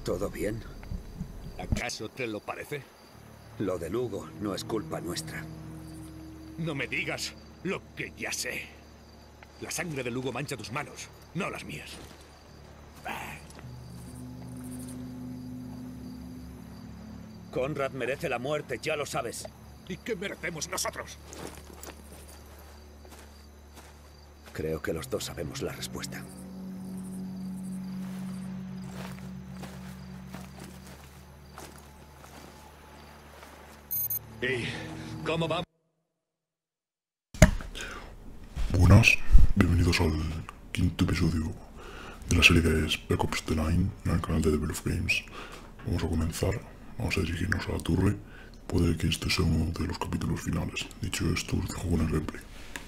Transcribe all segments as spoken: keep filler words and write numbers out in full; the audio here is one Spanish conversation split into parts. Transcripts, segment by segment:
¿Todo bien? ¿Acaso te lo parece? Lo de Lugo no es culpa nuestra. No me digas lo que ya sé. La sangre de Lugo mancha tus manos, no las mías. Conrad merece la muerte, ya lo sabes. ¿Y qué merecemos nosotros? Creo que los dos sabemos la respuesta. ¿Y cómo va? Buenas, bienvenidos al quinto episodio de la serie de Spec Ops The Line en el canal de Devil of Games. Vamos a comenzar, vamos a dirigirnos a la torre. Puede que este sea uno de los capítulos finales. Dicho esto, os dejo con el gameplay.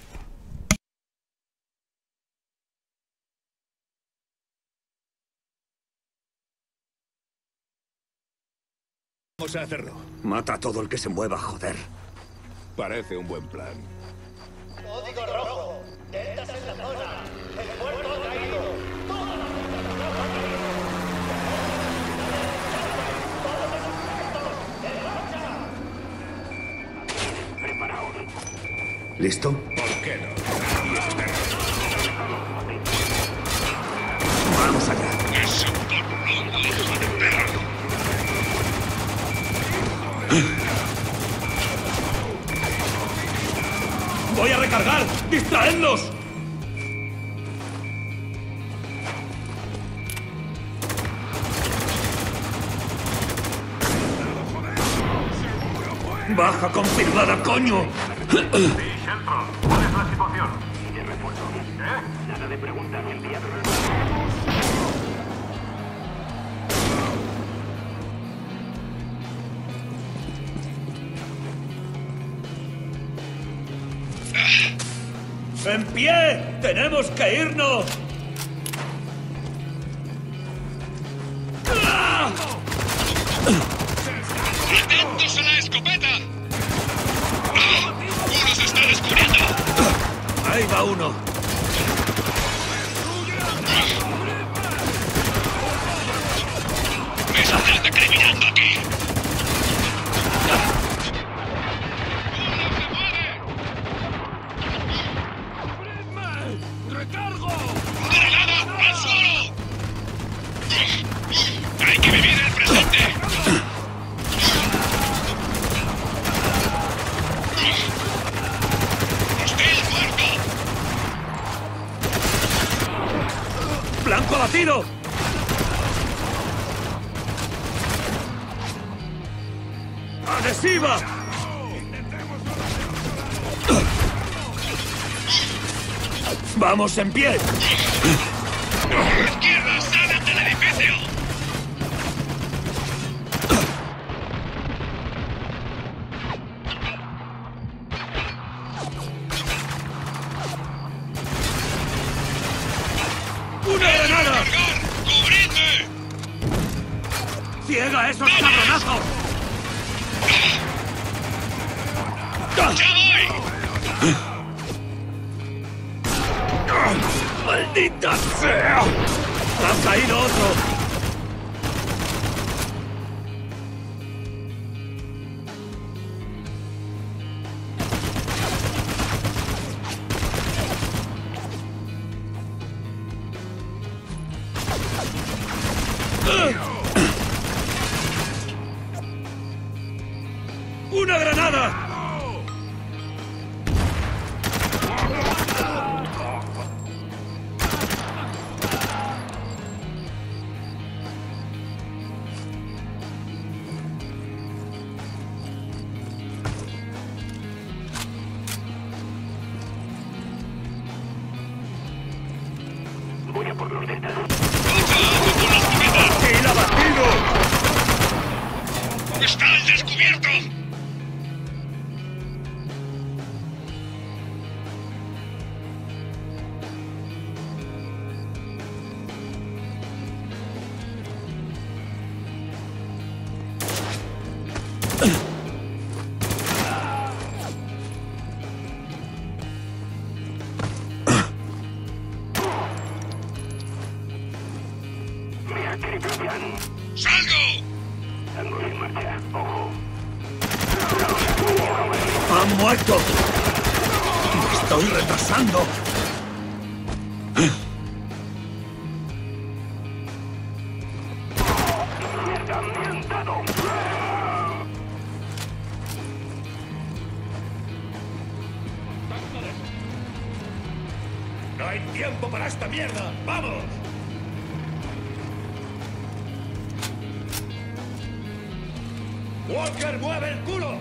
Vamos a hacerlo. Mata a todo el que se mueva, joder. Parece un buen plan. Código rojo. Deltas en la zona. El puerto ha caído. Todas las fuerzas de rojo han caído. Todos esos efectos. ¡En marcha! Preparaos. ¿Listo? ¿Por qué no? Vamos allá. ¡Eso por Lugo, hijo de perro! ¡Voy a recargar! ¡Distraedlos! ¡Baja confirmada, coño! Sí, Shelton. ¿Cuál es la situación? De refuerzo. ¿Eh? Nada de preguntas. Enviado. ¡En pie! ¡Tenemos que irnos! ¡Atentos a la escopeta! ¡Uno se está descubriendo! ¡Ahí va uno! ¡Me están acribillando aquí! ¡Granada al suelo! ¡Hay que vivir el presente! ¡Hostil muerto! ¡Blanco abatido! ¡Adhesiva! ¡Vamos en pie! ¡Izquierda, salen del edificio! ¡Una granada! ¡Cargar! ¡Cubridme! ¡Ciega a esos cabronazos! ¡Ya voy! ¡Maldita sea! ¡Ha caído otro! ¡Una granada! Voy a por los deltas. ¡El abatido! ¡Está al descubierto! Me acribillan. ¡Salgo! Tango en marcha. Ojo. ¡Han muerto! ¡Me estoy retrasando! ¡Mierda, me han dado! ¡No hay tiempo para esta mierda! ¡Vamos! ¡Walker, mueve el culo!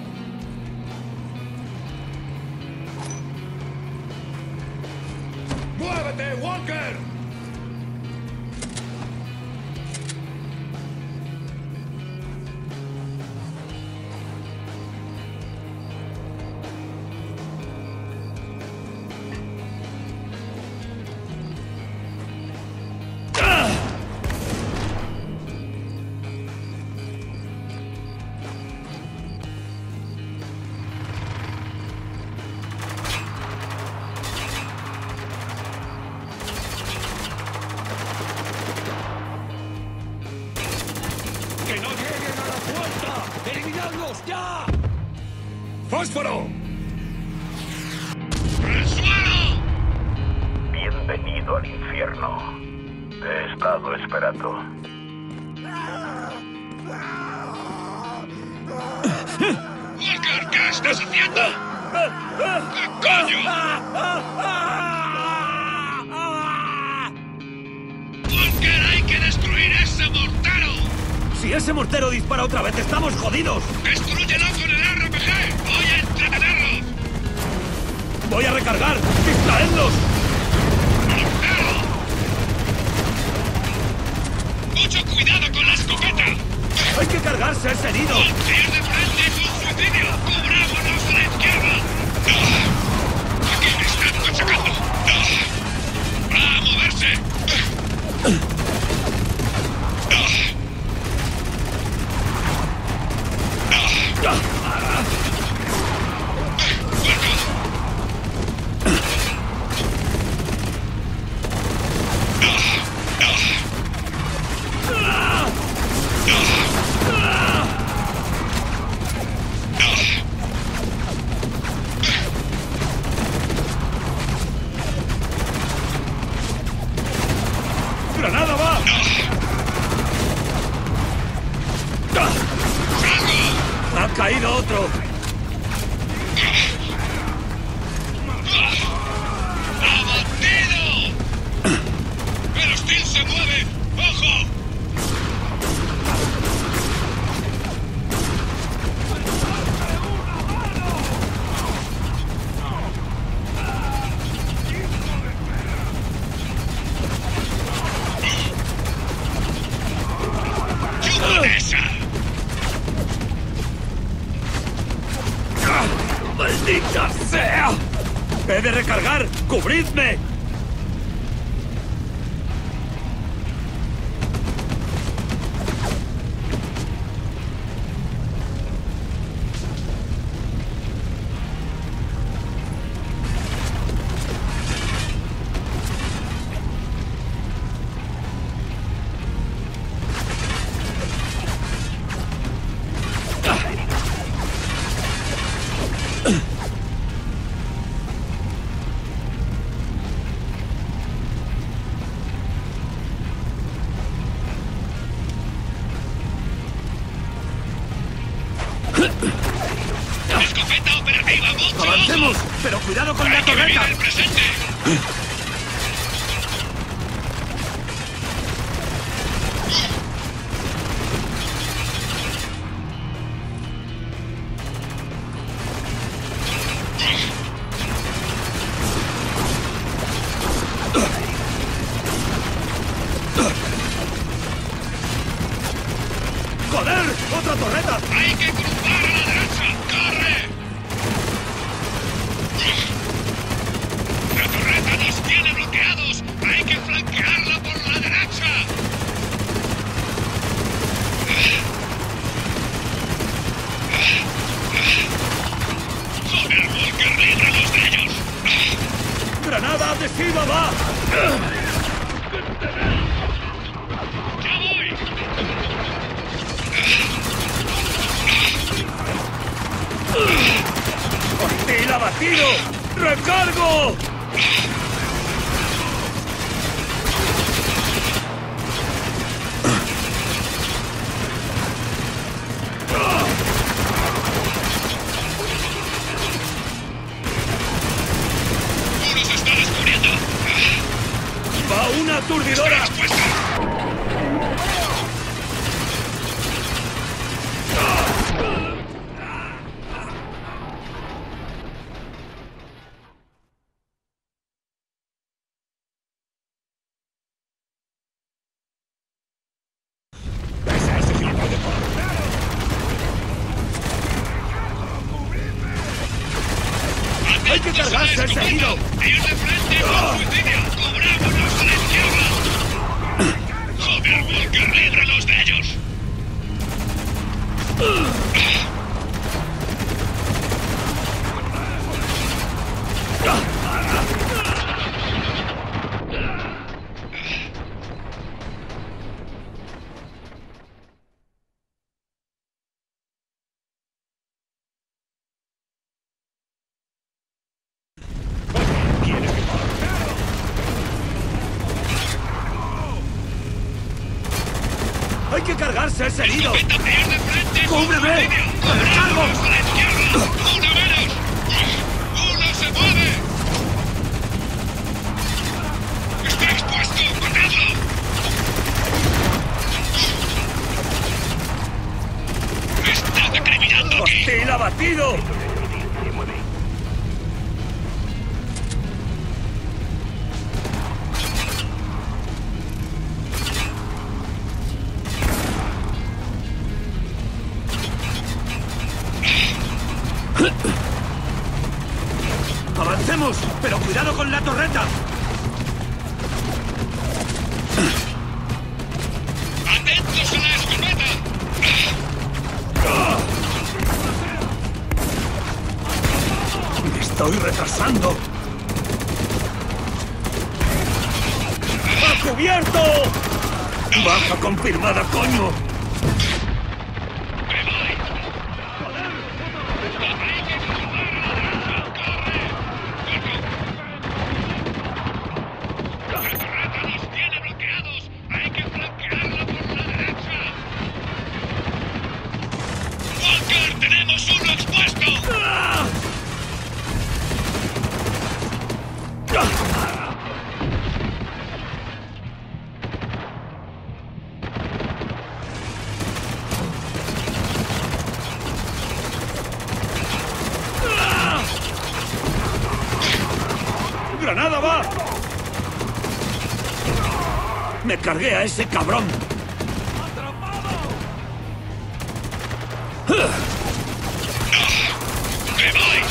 ¡Muévete, Walker! ¡Que no lleguen a la puerta! ¡Eliminadlos ya! ¡Fósforo! ¡Al suelo! Bienvenido al infierno. Te he estado esperando. ¡Walker, qué estás haciendo! ¿Qué coño? ¡Walker, hay que destruir ese mortero! Si ese mortero dispara otra vez, estamos jodidos. ¡Destrúyelo con el R P G! ¡Voy a entretenerlos! Voy a recargar. ¡Distraedlos! ¡Mortero! ¡Mucho cuidado con la escopeta! Hay que cargarse ese herido. ¡Pierde frente es un suicidio! ¡Cubrámonos a la izquierda! ¡Ah! ¡Aquí me están machacando! ¡Ah! ¡Va a moverse! ¡Ah! ¡Granada va! ¡Ha caído otro! ¡Abatido! ¡El hostil se mueve! ¡Ojo! ¡Esa! ¡Maldita sea! ¡He de recargar! ¡Cubridme! ¡Escopeta operativa! ¡Mucho ¡Avancemos! ojo! ¡Pero cuidado con la ¡Hay que vivir torreta! el presente! ¡Joder! ¡Otra torreta! ¡Hay que cruzar a la derecha! ¡Corre! ¡La torreta nos tiene bloqueados! ¡Hay que flanquearla por la derecha! ¡Joder, Walker! ¡Líbranos de ellos! ¡Granada adhesiva va! ¡Ya voy! cargo! ¡Uno se está descubriendo! ¡Va una aturdidora! ¡Hay que cargarse el seguido! ¡Ellos de frente! ¡Con suicidio! ¡Cubrámonos a la izquierda! ¡Joder, Walker! ¡Líbranos de ellos! ¡Hay que cargarse ese herido! ¡Ellos de frente! ¡Cúbreme! ¡Me recargo! ¡A la izquierda! ¡Uno menos! ¡Uno se mueve! ¡Está expuesto! ¡Matadlo! ¡Me están acribillando aquí! ¡Hostil abatido! ¡Avancemos! ¡Pero cuidado con la torreta! ¡Atentos a la escopeta! ¡Me estoy retrasando! ¡A cubierto! ¡Baja confirmada, coño! ¡Granada va! ¡Me cargué a ese cabrón! ¡Me voy!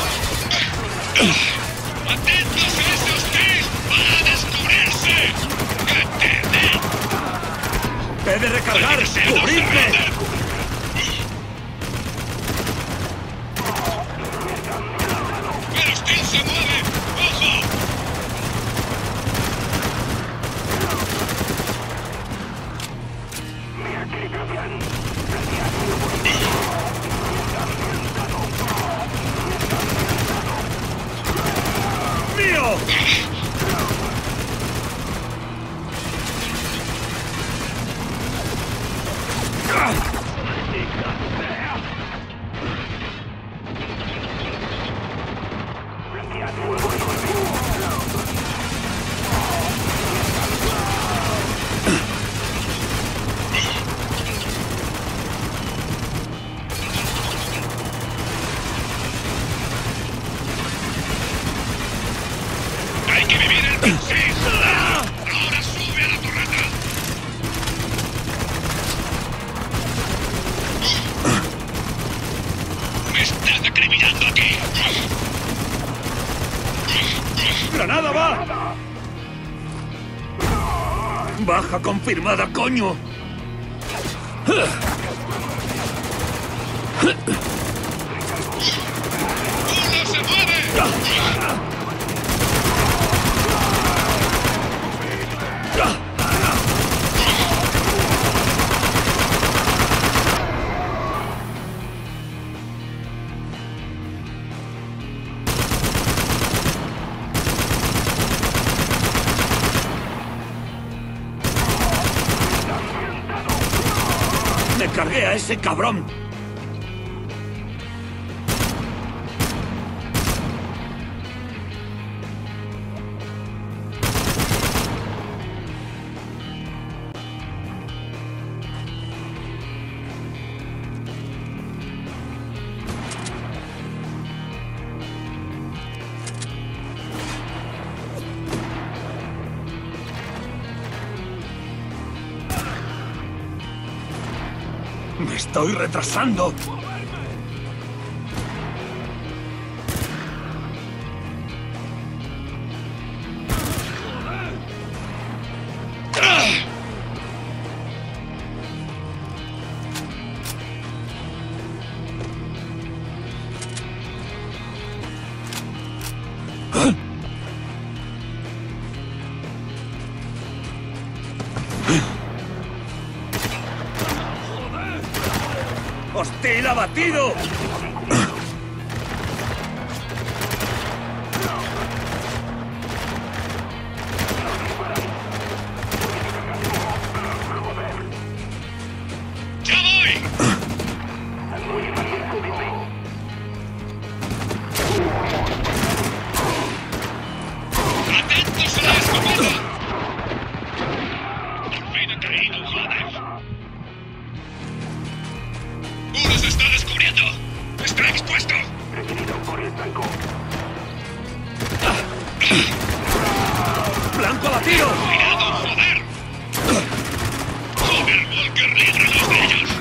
¡Atentos a esos tres! ¡Van a descubrirse! ¡Que te den! ¡He de recargar! ¡Cubridme! ¡Pero Steel se mueve! ¡Ojo! ¡Mío! ¡Hay que vivir el Pinsis! ¡Ahora sube a la torreta! ¡Me están acribillando aquí! ¡Granada va! ¡Baja confirmada, coño! ¡Uno se mueve! Me cargué a ese cabrón. ¡Me estoy retrasando! ¡Hostil abatido! ¡Ya voy! ¡Atentos a la escopeta! Por fin ha caído, joder. ¡Uno se está descubriendo! ¡Está expuesto! ¡Blanco abatido! ¡Cuidado, joder! ¡Joder, Walker, líbranos de ellos!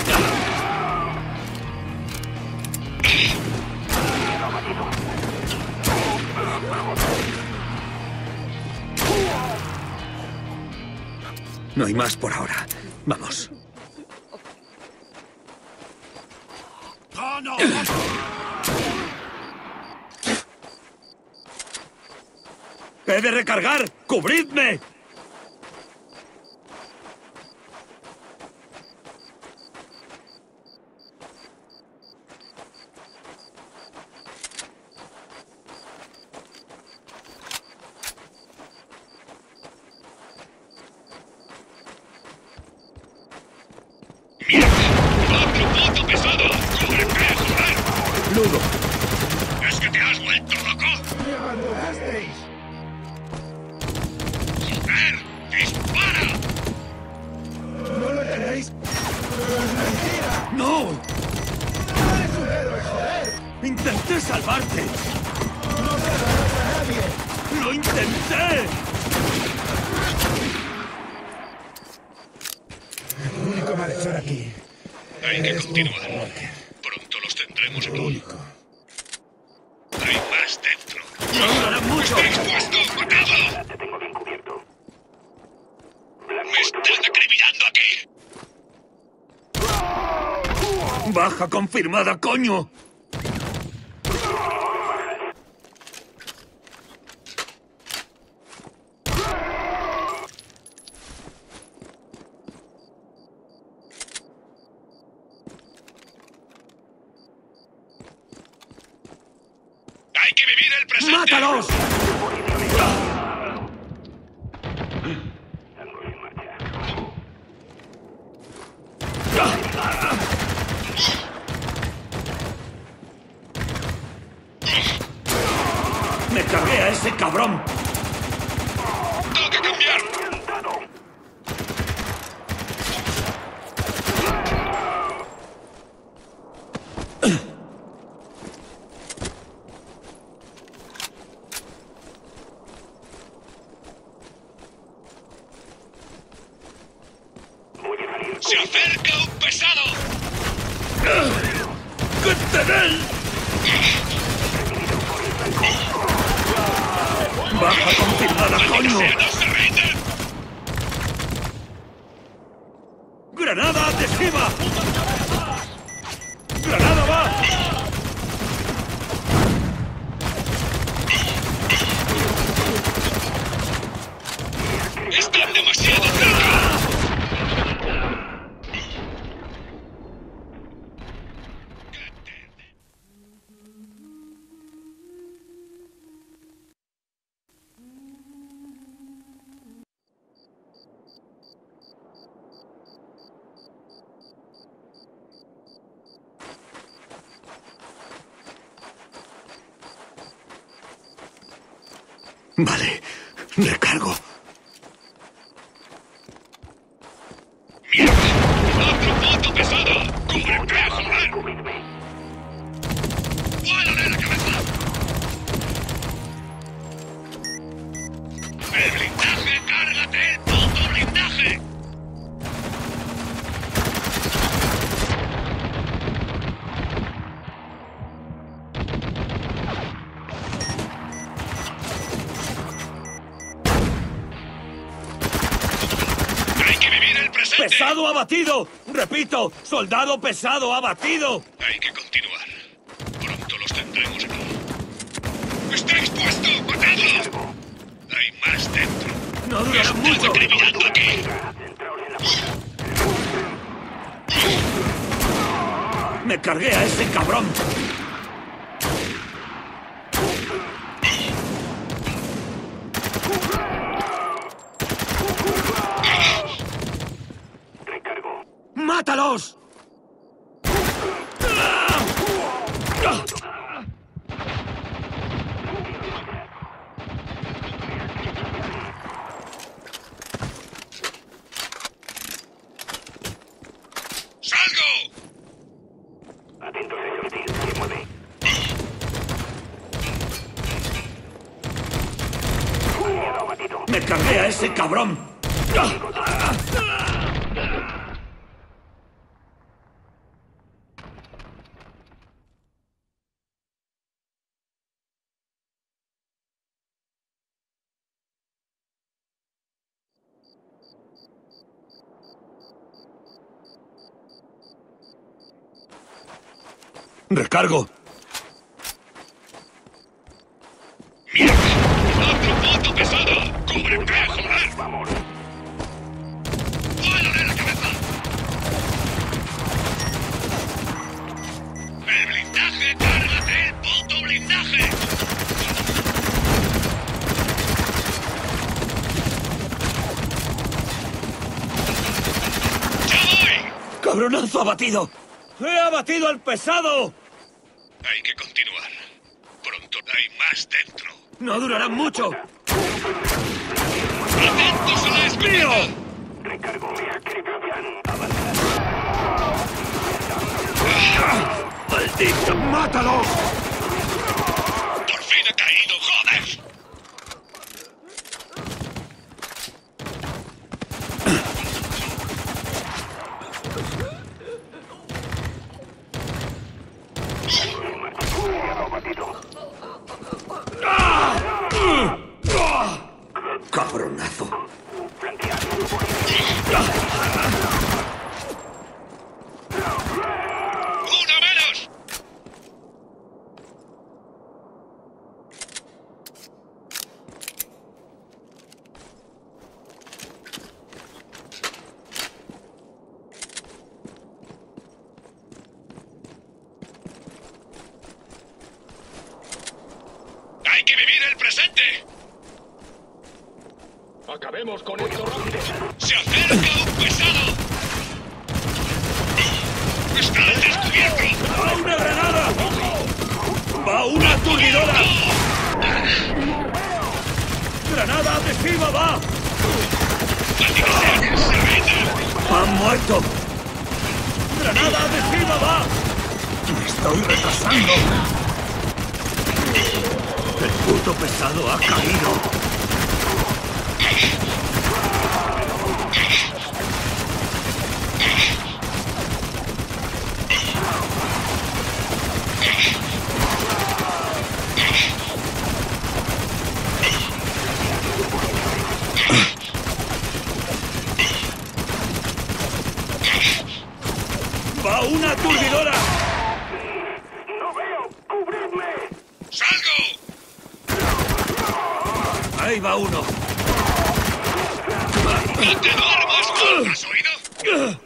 No hay más por ahora. Vamos. ¡He de recargar! ¡Cubridme! ¡Mierda! ¡Otro puto pesado! ¡Cúbrete, joder! Ludo. ¿Es que te has vuelto loco? ¡Me abandonasteis! ¡Joder! ¡Dispara! ¡No lo tenéis! ¡Es mentira! ¡No! ¡No eres un héroe, joder! ¡Intenté salvarte! ¡No salvarás a nadie! ¡Lo intenté! El único malhechor aquí. Hay que Eres tú, continuar. Walker. Pronto los tendremos El aquí. único. Hay más dentro. ¡No durará mucho! ¡Está expuesto! ¡Matado! Te tengo bien cubierto. ¡Me están acribillando aquí! ¡Baja confirmada, coño! ¡Hay que vivir el presente! ¡Mátalos! ¡Me cargué a ese cabrón! ¡Tengo que cambiar! ¡Se acerca un pesado! ¡Que te den! ¡Baja confirmada, coño! ¡No se rinden! ¡Granada adhesiva! ¡Granada va! ¡Están demasiado cerca! Vale, recargo. ¡Mierda! ¡Otro puto pesado! ¡Cúbrete, joder! ¡Vuélale la cabeza! ¡El blindaje! ¡Cárgate el puto blindaje! ¡Hay que vivir el presente! ¡Pesado abatido! ¡Repito! ¡Soldado pesado abatido! Hay que continuar. Pronto los tendremos aquí. ¡Está expuesto! ¡Matadlo! Hay más dentro. ¡No durará ¡Están mucho! acribillando aquí! ¡Me cargué a ese cabrón! ¡Mátalos! ¡Salgo! Atento, señor Steel. Se mueve. Aliado abatido. ¡Me cargué a ese cabrón! ¡Recargo! ¡Mierda! ¡Otro puto pesado! ¡Cúbrete, joder! Vamos. ¡Vuélale la cabeza! ¡El blindaje! ¡Cárgate el puto blindaje! ¡Ya voy! ¡Cabronazo abatido! ¡He abatido al pesado! Hay que continuar. Pronto hay más dentro. ¡No durará mucho! ¡Atentos a la escopeta! Recargo. ¡Maldito! ¡Mátalo! ¡Por fin ha caído, joder! ¡Cabronazo! ¡Uno menos! ¡Hay que vivir el presente! Acabemos con esto rápido. ¡Se acerca un pesado! ¡Está al descubierto! ¡Va una granada! ¡Va una aturdidora! ¡Granada adhesiva va! ¡Maldita sea! ¡Se rinde! ¡Han muerto! ¡Granada adhesiva va! ¡Me estoy retrasando! ¡El puto pesado ha caído! ¡Va una aturdidora! ¡No veo! ¡Cubridme! ¡Salgo! ¡Ahí va uno! ¡No te duermas! ¿Has oído?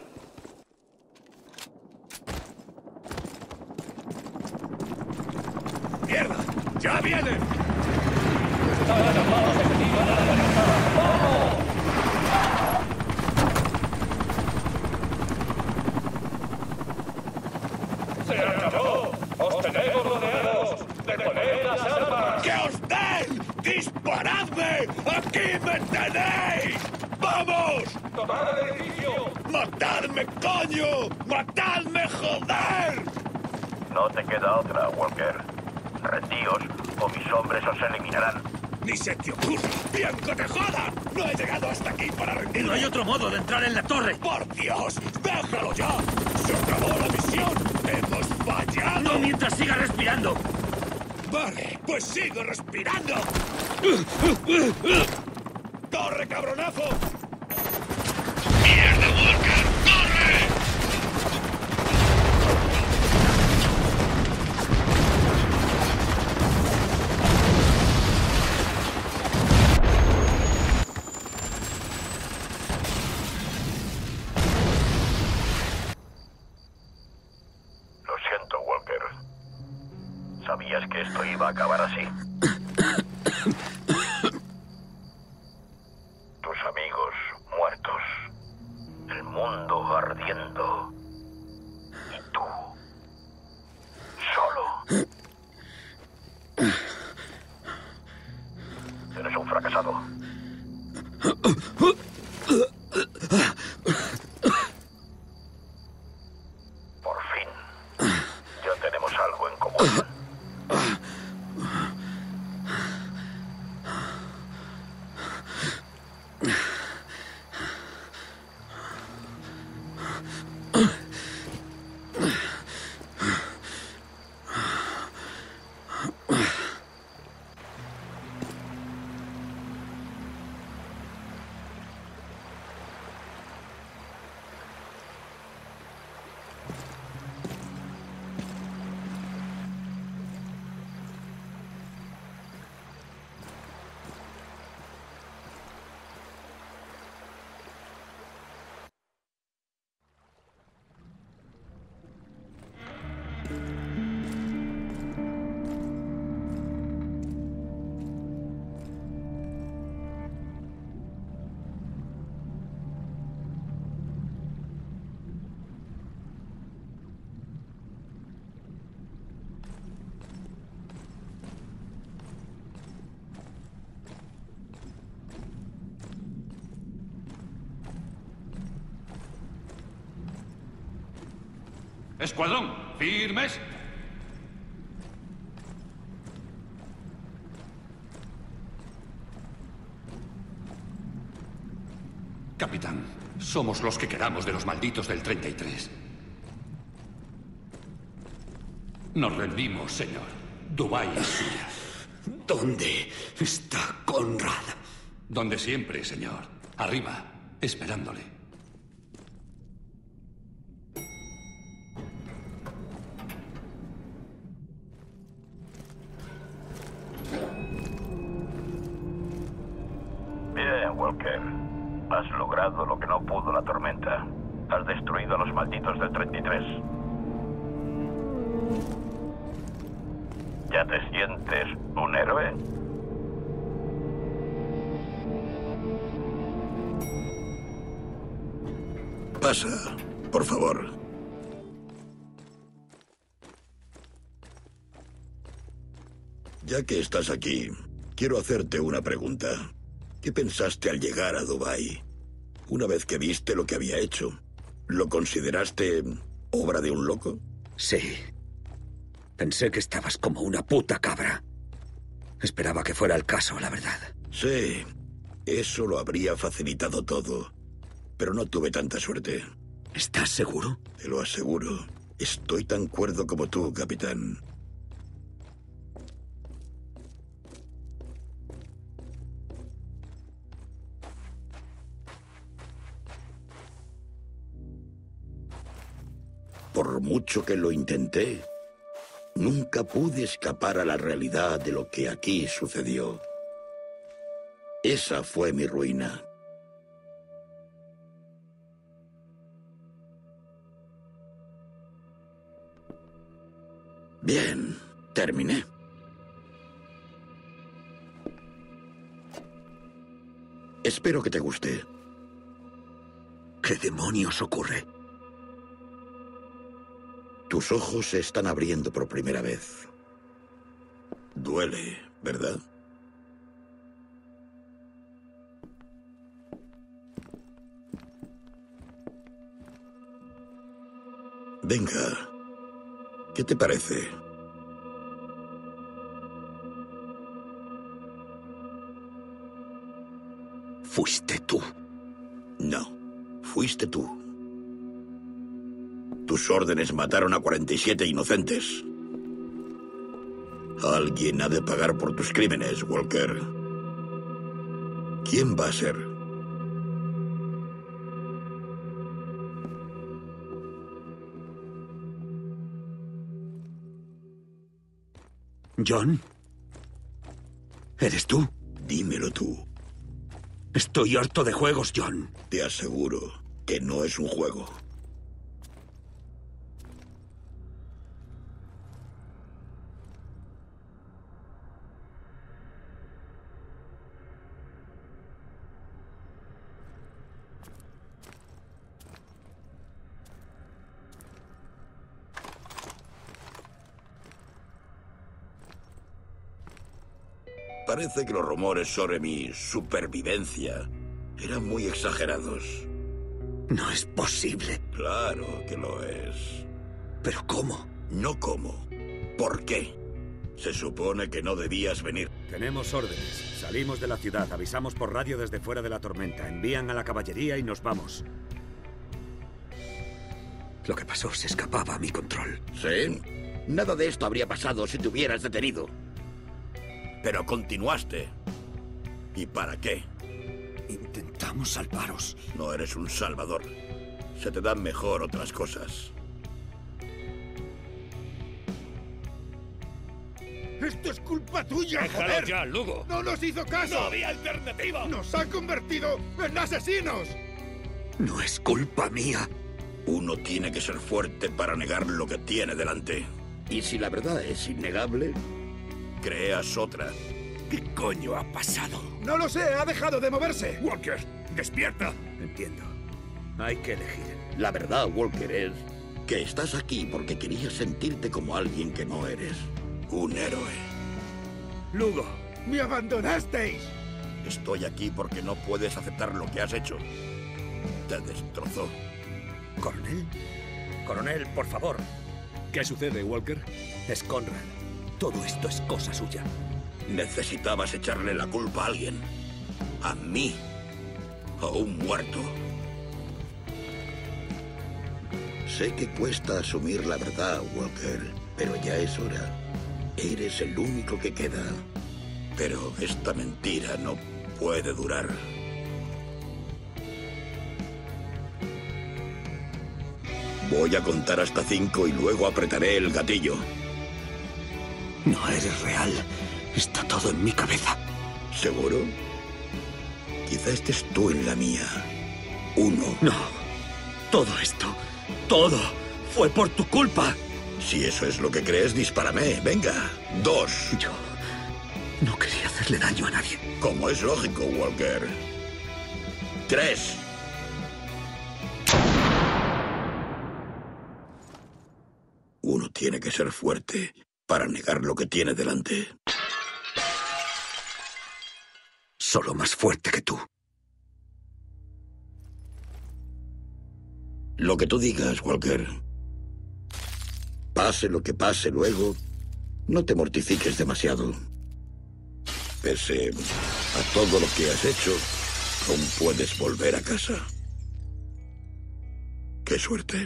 ¡Mierda! ¡Ya vienen! ¡Se acabó! ¡Os tenemos rodeados! ¡Deponed las armas! ¡Que os den! ¡Disparad ¡Matadme! ¡Aquí me tenéis! ¡Vamos! ¡Tomad el edificio! ¡Matadme, coño! ¡Matadme, joder! No te queda otra, Walker. Rendíos o mis hombres os eliminarán. ¡Ni se te ocurra! ¡Bien que te joda! ¡No he llegado hasta aquí para rendirme! No hay otro modo de entrar en la torre. ¡Por Dios! ¡Déjalo ya! ¡Se acabó la misión! ¡Hemos fallado! No mientras siga respirando. Vale, pues sigo respirando. ¡Corre, cabronazo! ¡Mierda, Walker! ¡Corre! Lo siento, Walker. Sabías que esto iba a acabar así. Tus amigos muertos. El mundo ardiendo. Y tú. Solo. Eres un fracasado. Por fin. Ya tenemos algo en común. Escuadrón, firmes. Capitán, somos los que quedamos de los malditos del treinta y tres. Nos rendimos, señor. Dubái es suya. ¿Dónde está Conrad? Donde siempre, señor. Arriba, esperándole. Bien, Walker. Has logrado lo que no pudo la tormenta. Has destruido a los malditos del treinta y tres. ¿Ya te sientes un héroe? Pasa, por favor. Ya que estás aquí, quiero hacerte una pregunta. ¿Qué pensaste al llegar a Dubái? Una vez que viste lo que había hecho, ¿lo consideraste obra de un loco? Sí. Pensé que estabas como una puta cabra. Esperaba que fuera el caso, la verdad. Sí, eso lo habría facilitado todo. Pero no tuve tanta suerte. ¿Estás seguro? Te lo aseguro. Estoy tan cuerdo como tú, capitán. Por mucho que lo intenté, nunca pude escapar a la realidad de lo que aquí sucedió. Esa fue mi ruina. Bien, terminé. Espero que te guste. ¿Qué demonios ocurre? Tus ojos se están abriendo por primera vez. Duele, ¿verdad? Venga. ¿Qué te parece? Fuiste tú. No, fuiste tú. Tus órdenes mataron a cuarenta y siete inocentes. Alguien ha de pagar por tus crímenes, Walker. ¿Quién va a ser? ¿John? ¿Eres tú? Dímelo tú. Estoy harto de juegos, John. Te aseguro que no es un juego. Parece que los rumores sobre mi supervivencia eran muy exagerados. No es posible. Claro que lo es. ¿Pero cómo? No cómo. ¿Por qué? Se supone que no debías venir. Tenemos órdenes. Salimos de la ciudad, avisamos por radio desde fuera de la tormenta, envían a la caballería y nos vamos. Lo que pasó se escapaba a mi control. ¿Sí? Nada de esto habría pasado si te hubieras detenido. Pero continuaste. ¿Y para qué? Intentamos salvaros. No eres un salvador. Se te dan mejor otras cosas. ¡Esto es culpa tuya, ¡Déjalo joder! ya, Lugo! ¡No nos hizo caso! ¡No había alternativa! ¡Nos ha convertido en asesinos! No es culpa mía. Uno tiene que ser fuerte para negar lo que tiene delante. Y si la verdad es innegable, creas otra. ¿Qué coño ha pasado? No lo sé, ha dejado de moverse. ¡Walker, despierta! Entiendo. Hay que elegir. La verdad, Walker, es que estás aquí porque querías sentirte como alguien que no eres. Un héroe. Lugo. ¡Me abandonasteis! Estoy aquí porque no puedes aceptar lo que has hecho. Te destrozó. ¿Coronel? Coronel, por favor. ¿Qué sucede, Walker? Es Conrad. Todo esto es cosa suya. Necesitabas echarle la culpa a alguien. A mí. A un muerto. Sé que cuesta asumir la verdad, Walker, pero ya es hora. Eres el único que queda. Pero esta mentira no puede durar. Voy a contar hasta cinco y luego apretaré el gatillo. No eres real. Está todo en mi cabeza. ¿Seguro? Quizá estés tú en la mía. Uno. No. Todo esto, todo, fue por tu culpa. Si eso es lo que crees, dispárame. Venga. Dos. Yo no quería hacerle daño a nadie. Como es lógico, Walker. Tres. Uno tiene que ser fuerte para negar lo que tiene delante. Solo más fuerte que tú. Lo que tú digas, Walker. Pase lo que pase luego, no te mortifiques demasiado. Pese a todo lo que has hecho, aún puedes volver a casa. ¡Qué suerte!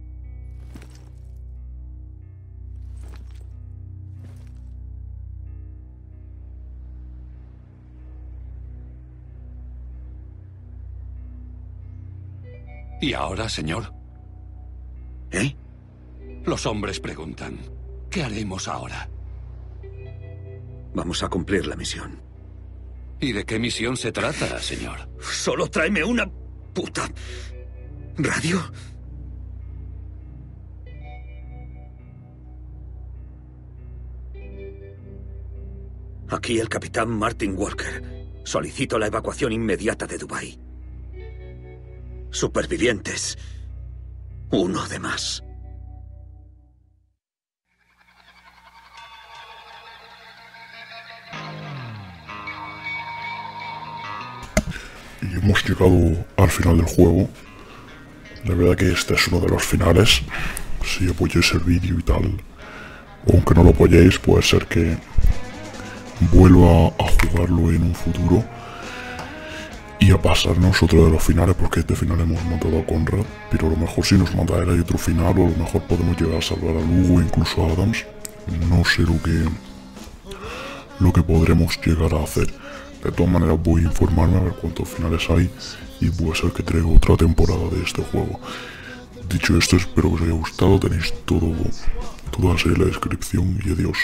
¿Y ahora, señor? ¿Eh? Los hombres preguntan, ¿qué haremos ahora? Vamos a cumplir la misión. ¿Y de qué misión se trata, señor? Solo tráeme una puta radio. Aquí el capitán Martin Walker. Solicito la evacuación inmediata de Dubái. Supervivientes. Uno de más. Y hemos llegado al final del juego. La verdad que este es uno de los finales. si apoyáis el vídeo y tal, o aunque no lo apoyéis, puede ser que vuelva a jugarlo en un futuro y a pasarnos otro de los finales, porque este final hemos matado a Conrad, pero a lo mejor si nos mata él hay otro final, o a lo mejor podemos llegar a salvar a Lugo e incluso a Adams. No sé lo que lo que podremos llegar a hacer. De todas maneras voy a informarme a ver cuántos finales hay y puede ser que traiga otra temporada de este juego. Dicho esto, espero que os haya gustado, tenéis todo, toda la serie en la descripción y adiós.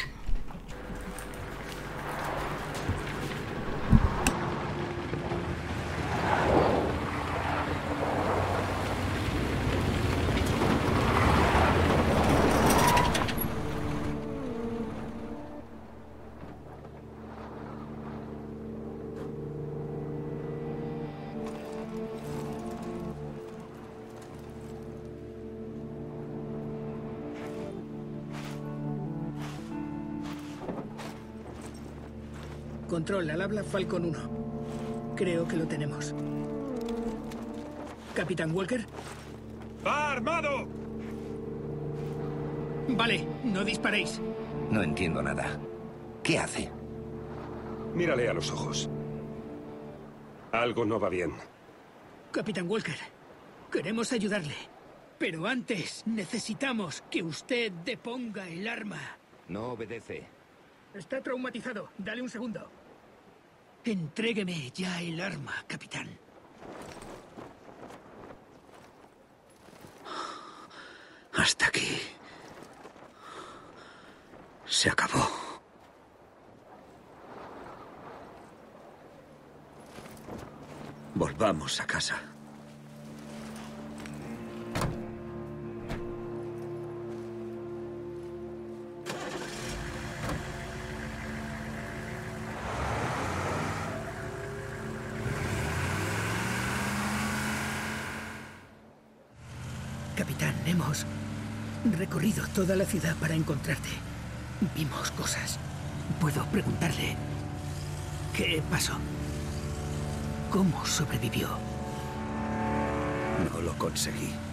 Control, al habla Falcon uno. Creo que lo tenemos. ¿Capitán Walker? ¡Va armado! Vale, no disparéis. No entiendo nada. ¿Qué hace? Mírale a los ojos. Algo no va bien. Capitán Walker, queremos ayudarle. Pero antes necesitamos que usted deponga el arma. No obedece. Está traumatizado. Dale un segundo. Entrégueme ya el arma, capitán. Hasta aquí. Se acabó. Volvamos a casa. Capitán, hemos recorrido toda la ciudad para encontrarte. Vimos cosas. ¿Puedo preguntarle qué pasó? ¿Cómo sobrevivió? No lo conseguí.